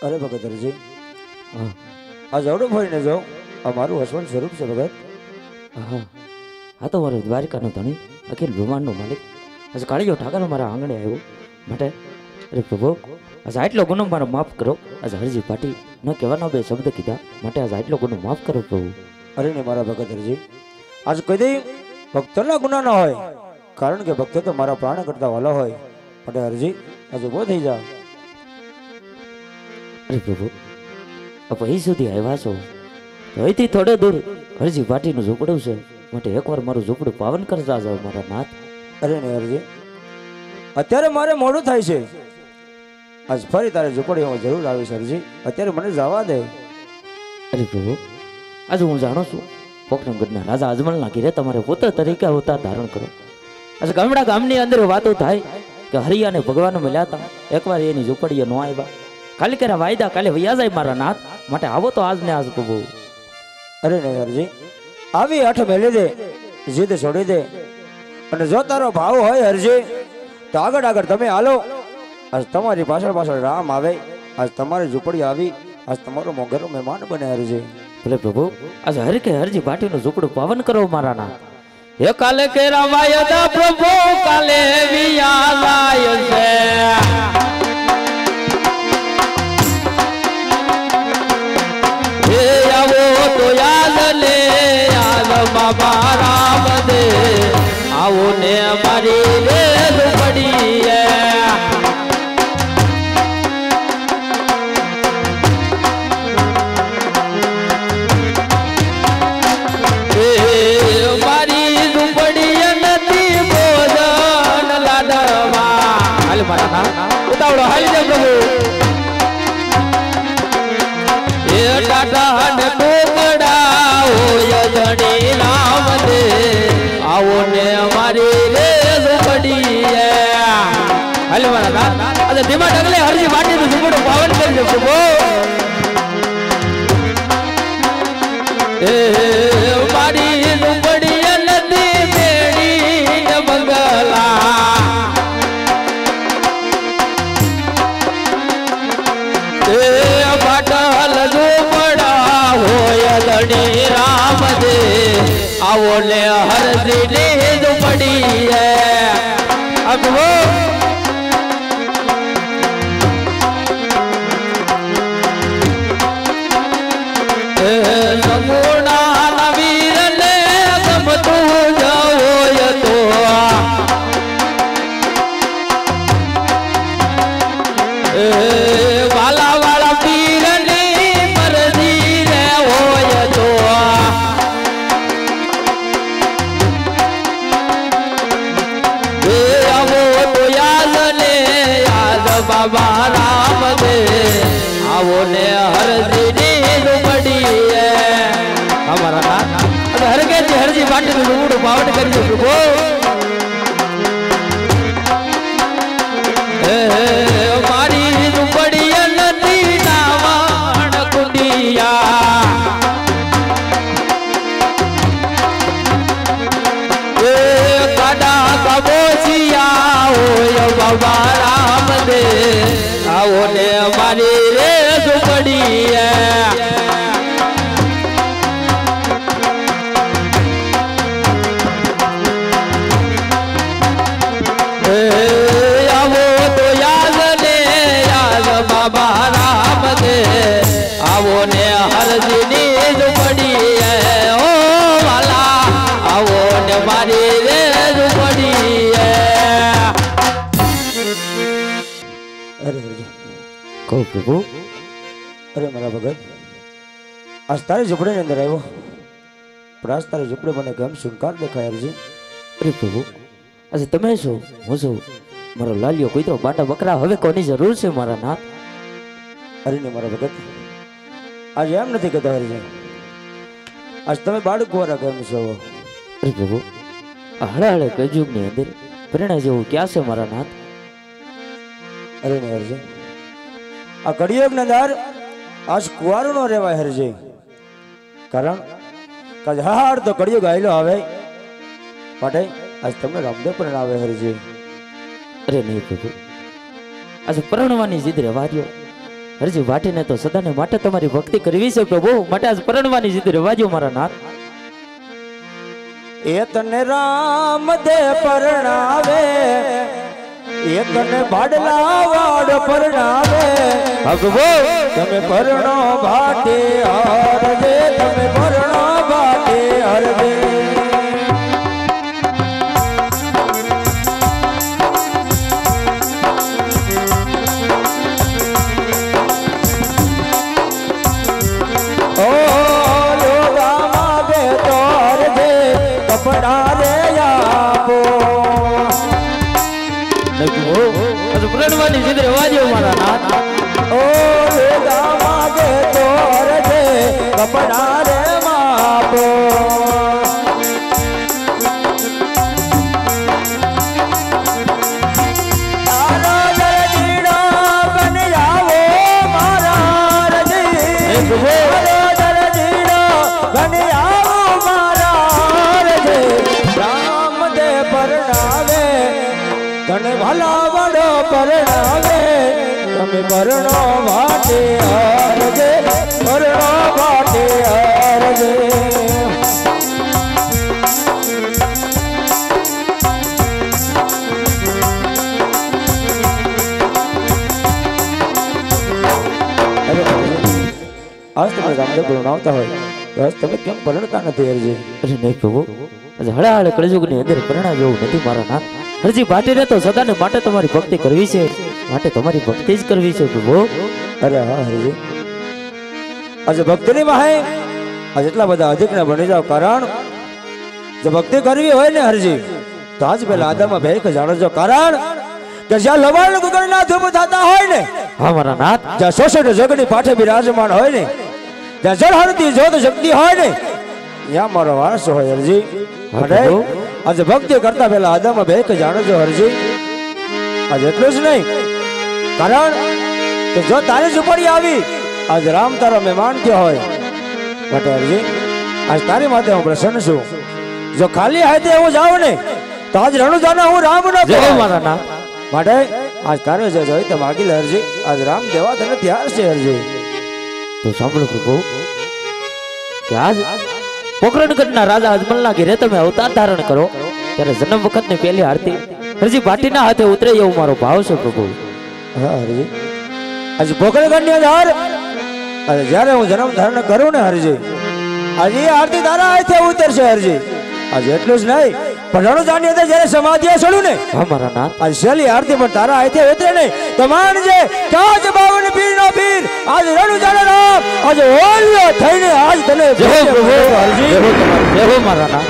अरे भगत हरजी हाँ आज अवड़ो भाई ने जाओ हमारू हसवन स्वरूप से भगत। हाँ हाँ तो मारो द्वारिकानो धणी अखिल ब्रह्मांडनो मालिक आज काळियो ठाकर मारा आंगणे आव्यो માટે અરે પ્રભુ આજ આટલો ગુનો મારો માફ કરો આજ હરજી પાટી ન કહેવાના બે શબ્દ કીધા માટે આજ આટલો ગુનો માફ કરો પ્રભુ। अरे ने मारा भगत हरजी आज कदी भक्तोना गुना ना होय कारण के भक्त तो मारा प्राण करता वाला होय માટે हरजी आज उभो થઈ જા। અરે પ્રભુ આપ અહીં સુધી આવ્યા છો તો અહીંથી થોડે દૂર હરજી પાટીનું ઝૂંપડું છે માટે એકવાર મારું ઝૂંપડું પાવન કરતા જાઓ મારા નાથ। अरे ने हरजी અત્યારે મારે મોડું થાય છે आज ફરી તારે ઝૂંપડી હું જરૂર આવીશ હરજી અત્યારે મને જવા દે। અરે પ્રભુ आज હું જાણું છું પોકરણગઢના રાજા અજમલના ઘેરે તમારે પુત્ર તરીકે અવતાર ધારણ કરો। आज ગામડા ગામની અંદર વાતો થાય કે હરિયાને ભગવાન મળ્યા હતા એકવાર એની ઝૂંપડીએ ન આવ્યા ખાલી કર્યા વાયદા કાલે વૈયા જાય મારા નાથ માટે આવો તો આજ ને આજ પ્રભુ। अरे ने हरजी આવી હઠ મેલી દે જીદ છોડી દે અને જો તારો ભાવ હોય હરજી તો આગળ આગળ તમે હાલો आज તમારી પાછળ પાછળ રામ આવે आज તમારી ઝૂંપડી આવી आज તમારો મોંઘેરો મહેમાન બને હરજી। ભલે પ્રભુ આજ હર કે હરજી પાટીનું ઝૂંપડું પાવન કરો મારા નાથ। એ કાલે કેરા વાયદા પ્રભુ કાલે વિયા જાય છે હે આવો તો યાદ લે યાદ બાબા રામ દે આવો ને મારી રે ઝૂંપડી ઉતાવળો હાલી જાય પ્રભુ એ ટાટા ને ટુકડા હોય ધણી રામ દે આવો ને અમારી રે ઝૂંપડી હાલે મારા નાથ આજે ધીમા ડગલે હરજી માટીનું ઝૂંપડું પાવન કરજો પ્રભુ। એ મારી ઝૂંપડી નદી બેડી ને બંગલા પાટલ ઝૂંપડા હોય ધણી રામ દે આવો ને હરજી ને ઝૂંપડી અગવો સંગુણા નવીર ને ગમતું જ હોય તો વાલા વાળા પીર ની મરજી રે હોય તો આવો તો યાદ ને યાદ બાબા રામ દે આવો ને હરજી ની ઝૂંપડી અમારા નાથ હરગેજી હરજી પાટીનું ઝૂંપડું પાવન કરજો પ્રભુ। મારી ઝૂંપડી નદી નાવાણ કુંડિયા એ કાડા કબોસિયા હોય બાબા રામ દે આવો ને મારી રે ઝૂંપડી બાબા રામ દે આવો ને હરજી ની ઝૂંપડી ઓ વાલા આવો ને મારી રે ઝૂંપડી। अरे हरजी કહો પ્રભુ अरे मारा भगत आज तारी झूंपड़ी ની અંદર આવ્યો પણ આજ તારી ઝૂંપડી મને કેમ શૃંગાર દેખાય હરજી। અરે પ્રભુ આજે તમે છો હું છું મારો લાલિયો કોઈ તો બાટા બકરા હવે કોની જરૂર છે મારા નાથ। अरे ने मारा भगत आज एम नहीं कहता हरजी आज તમે બાળક વાળા કેમ છો। અરે પ્રભુ હળે હળે કળયુગની અંદર પ્રેરણા જેવું ક્યાં છે મારા નાથ। अरे ने हरजी आ कड़ियोग ने अंदर आज कुवारो नो रेवाय हरजी कारण काज हाड़ तो कड़ियोग आयलो आवे पाटे आज तमने रामदेव पण आवे हरजी। અરે નહીં પ્રભુ આજે પરણવાની જીદ રહેવા દ્યો હરજી વાટીને તો સદાને માટે તમારી ભક્તિ કરવી છે પ્રભુ, માટે આજ પરણવાની જીદ રવાજો મારા નાથ. એ તને રામ દે પરણાવે, એ તને ભાડલા વાડ પરણાવે. હા પ્રભુ, તમે પરણો ભાટે હરજે, તમે પરણો ભાટે હરજે. ઓ યોગા માગે તો હરજે, કપડા રે આપો. આજ પરણવાની જીદ રવાજો મારા નાથ. ઓ યોગા માગે તો હરજે, કપડા રે આપો. તારો દરજીડો બની આવો મારા રજી. તારો દરજીડો બની આવો મારા રજી. રામ દે પરણાવે, તને ભલા વડો પરણાવે. તમે પરણો વાટે હરજે, પરણો વાટે હરજે. આજ તમે રામદેવ પરણાવતા હોય તો આજ તમે કેમ પરણતા નથી હરજી? અરે નહીં પ્રભુ, આજ હળે કળજુગની અંદર પરણા જેવું નથી મારા નાથ. હરજી ભાટીને તો સદાને માટે તમારી ભક્તિ કરવી છે, માટે તમારી ભક્તિ જ કરવી છે પ્રભુ. અરે હા હરજી, આજે ભક્તિની માહે આજ એટલા બધા અધિક ને બની જાવ. કારણ જો ભક્તિ કરવી હોય ને હરજી તો આજ પેલા આદામાં ભેખ જાણજો. કારણ કે જ્યાં લવાણ ગુગળના ધૂપ થતા હોય ને, હા મારા નાથ. જ્યાં શોષણ જગની પાઠે બિરાજમાન હોય ને, જ્યાં જળહરતી જ્યોત શક્તિ હોય ને, ત્યાં મારો વારસો હોય હરજી. માટે આજે ભક્તિ કરતા પેલા આદામાં ભેખ જાણજો હરજી. આજે એટલું જ નહીં, કારણ કે જો તારી ઝૂંપડી આવી આજ રામ તારો મહેમાન થયો હોય. માટે હરજી આજ તારી માટે હું પ્રસન્ન છું. જો ખાલી હાથે હું જાઉં ને તો આજ રણુજાના હું રામ ન જય કહેવાય. મારા નાથ. માટે આજ તારે જે જોઈ તે માગી લે હરજી. આજ રામ દેવા તને તૈયાર છે હરજી. તો સાંભળો પ્રભુ, કે આજ પોકરણગઢના રાજા અજમલના ઘેરે તમે અવતાર ધારણ કરો ત્યારે જન્મ વખતની પહેલી આરતી હરજી ભાટીના હાથે ઉતરે એવો મારો ભાવ છે પ્રભુ. હા હરજી, આજ પોકરણગઢની અંદર આજે જ્યારે હું જન્મ ધારણ કરું ને હરજી, આજે એ આરતી તારા હાથે ઉતરશે હરજી. આજે એટલું જ નહીં, પણ રણુજાની અંદર જ્યારે સમાધિએ ચડું ને, હા મારા નાથ. આજ છેલ્લી આરતી પણ તારા હાથે ઉતરે ને તો માનજે કે આજ બાવન પીરનો પીર આજ રણુજાનો રામ આજ ઓલિયો થઈને આજ તને જય હો પ્રભુ, હરજી. જય હો મારા નાથ.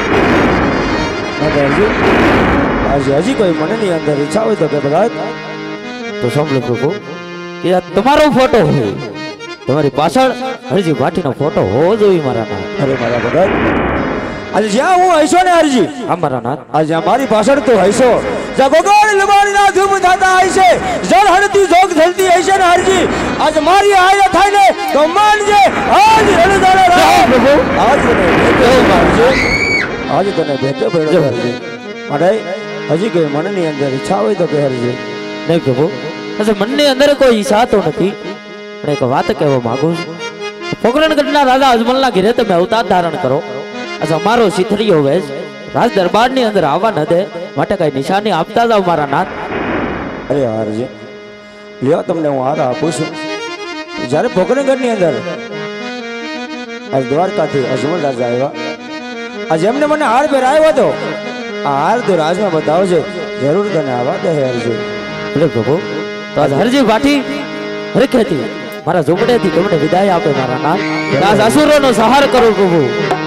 માટે હરજી આજે હજી કોઈ મનની અંદર ઈચ્છા હોય તો કે ભગત તો સાંભળો પ્રભુ, કે આ તમારો ફોટો હોય, તમારી પાછળ હરજી ભાટીનો ફોટો હોવો જોઈએ મારા નાથ. અરે મારા ભગત, આજે જ્યાં હું હૈસો ને હરજી, હા મારા નાથ. આજે મારી પાછળ તો હૈસો, જ્યાં ગોગોળ લબાડીના ધૂપ થતા હૈસે, જળ હરતી જોગ થલતી હૈસે ને હરજી, આજ મારી આયા થાય ને તો માનજે આજ રણુજાનો રામ પ્રભુ આજ તને ભેટે હરજી. આજ તને ભેટે પડ્યો હરજી. માટે હજી કોઈ મનની અંદર ઈચ્છા હોય તો કે હરજી. નહીં પ્રભુ, હશે મનની અંદર કોઈ ઈચ્છા તો નથી, પણ એક વાત કહેવા માંગુ છું. પોકરણગઢના રાજા અજમલના ઘેરે તમે અવતાર ધારણ કરો, આજે અમારો સિથરીયો વેશ રાજ દરબારની અંદર આવવા ન દે, માટે કઈ નિશાની આપતા જાવ મારા નાથ. અરે હરજી, લ્યો તમને હું હાર આપું છું. જ્યારે પોકરણગઢની અંદર આજ દ્વારકાથી અજમલ રાજા આવ્યા, આજે એમને મને હાર પહેરાવ્યો હતો. આ હાર તો રાજમાં બતાવજે, જરૂર તને આવા દે હરજી. ભલે પ્રભુ, તો આજ હરજી ભાટી હરખેથી મારા ઝૂંપડેથી તમને વિદાય આપે મારા નાથ. આજ અસુરોનો સહાર કરો પ્રભુ.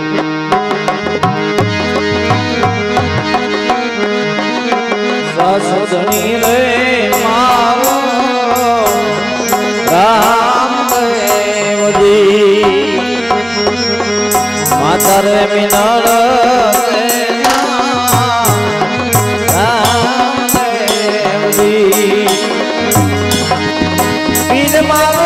સદની રે મારો રામદેવજી, માતા રે મિનળ રામદેવજી, પીર મારો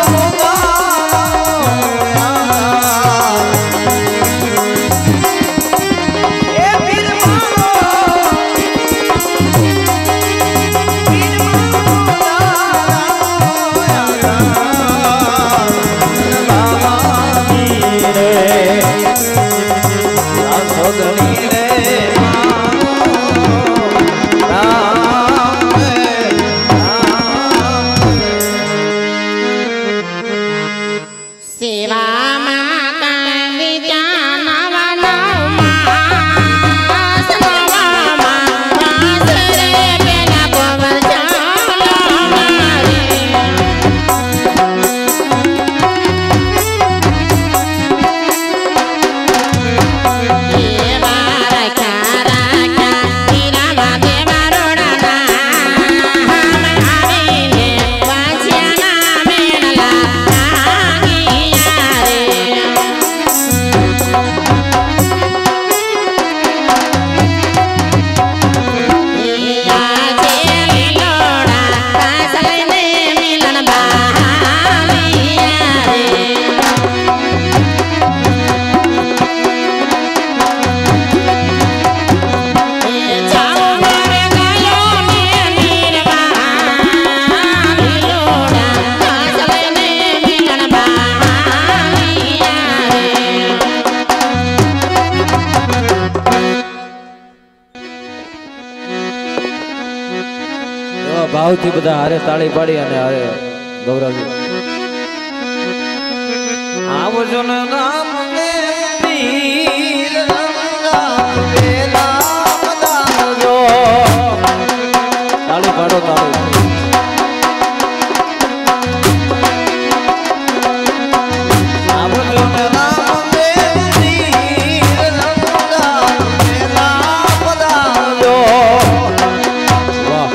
ભાવથી બધા હારે તાળી પાડી અને હારે ગૌરવ આવજો ને રામ ને પીર રામ વેલા બધાજો તાળી પાડો તાળી આવજો ને રામ ને પીર રામ વેલા બધાજો વાહ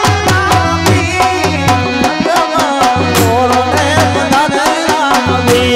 Be